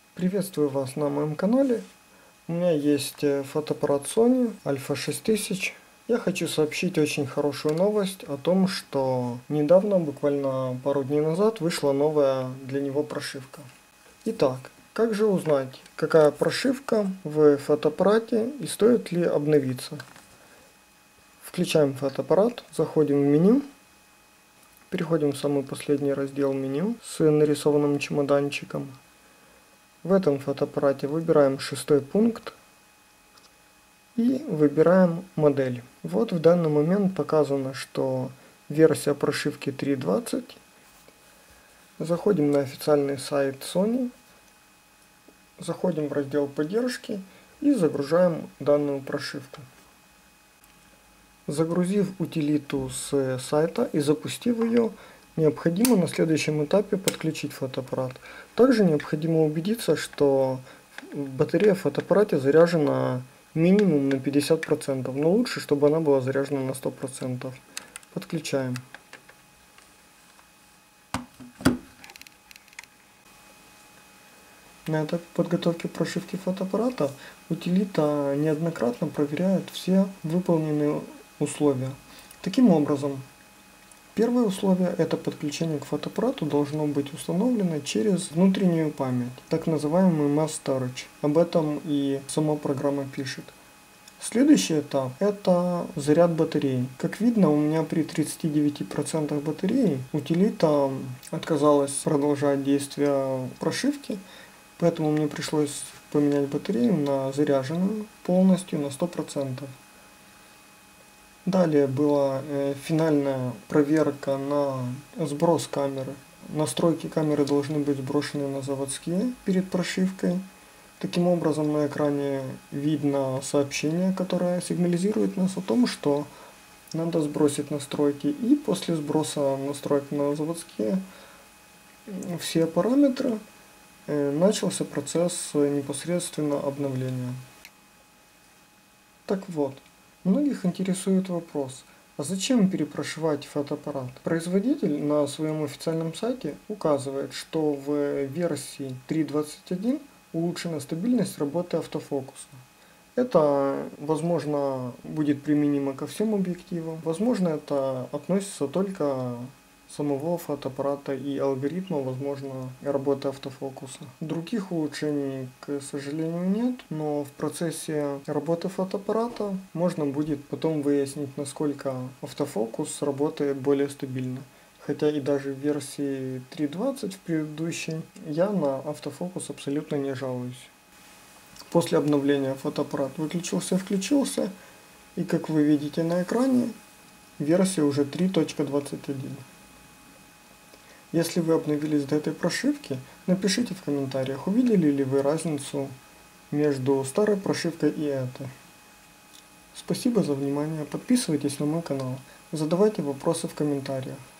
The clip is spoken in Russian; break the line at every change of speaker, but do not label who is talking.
Приветствую вас на моем канале. У меня есть фотоаппарат Sony Alpha 6000. Я хочу сообщить очень хорошую новость о том, что недавно, буквально пару дней назад, вышла новая для него прошивка. Итак, как же узнать, какая прошивка в фотоаппарате и стоит ли обновиться? Включаем фотоаппарат, заходим в меню, переходим в самый последний раздел меню с нарисованным чемоданчиком. В этом фотоаппарате выбираем 6-й пункт и выбираем модель. Вот в данный момент показано, что версия прошивки 3.20. Заходим на официальный сайт Sony, заходим в раздел поддержки и загружаем данную прошивку. Загрузив утилиту с сайта и запустив ее, необходимо на следующем этапе подключить фотоаппарат. Также необходимо убедиться, что батарея в фотоаппарате заряжена минимум на 50%, но лучше, чтобы она была заряжена на 100%. Подключаем. На этапе подготовки прошивки фотоаппарата утилита неоднократно проверяет все выполненные условия. Таким образом, первое условие — это подключение к фотоаппарату должно быть установлено через внутреннюю память, так называемый mass storage. Об этом и сама программа пишет. Следующий этап — это заряд батареи. Как видно, у меня при 39% батареи утилита отказалась продолжать действие прошивки, поэтому мне пришлось поменять батарею на заряженную полностью на 100%. Далее была финальная проверка на сброс камеры. Настройки камеры должны быть сброшены на заводские перед прошивкой. Таким образом, на экране видно сообщение, которое сигнализирует нас о том, что надо сбросить настройки. И после сброса настроек на заводские все параметры начался процесс непосредственно обновления. Так вот. Многих интересует вопрос, а зачем перепрошивать фотоаппарат? Производитель на своем официальном сайте указывает, что в версии 3.21 улучшена стабильность работы автофокуса. Это, возможно, будет применимо ко всем объективам. Возможно, это относится только самого фотоаппарата и алгоритма, возможно, работы автофокуса. Других улучшений, к сожалению, нет, но в процессе работы фотоаппарата можно будет потом выяснить, насколько автофокус работает более стабильно. Хотя и даже в версии 3.20 в предыдущей я на автофокус абсолютно не жалуюсь. После обновления фотоаппарат выключился и включился, и как вы видите на экране, версия уже 3.21. Если вы обновились до этой прошивки, напишите в комментариях, увидели ли вы разницу между старой прошивкой и этой. Спасибо за внимание, подписывайтесь на мой канал, задавайте вопросы в комментариях.